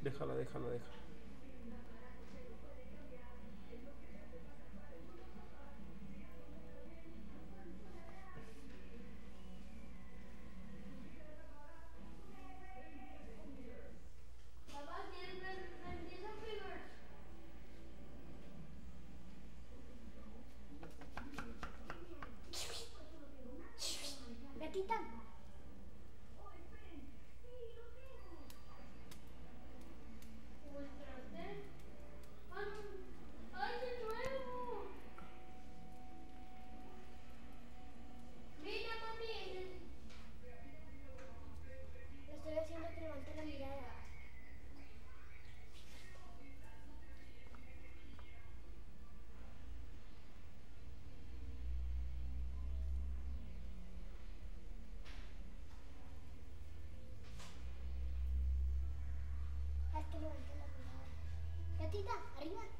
Déjala, déjala, déjala. Papá, ¿quieres ver Pieza Fever? Gatita. Muéstrate. ¡Ay, de nuevo! Mira, mami. Le estoy haciendo que levante la mirada. Haz que levante la mirada. Gatita, arriba.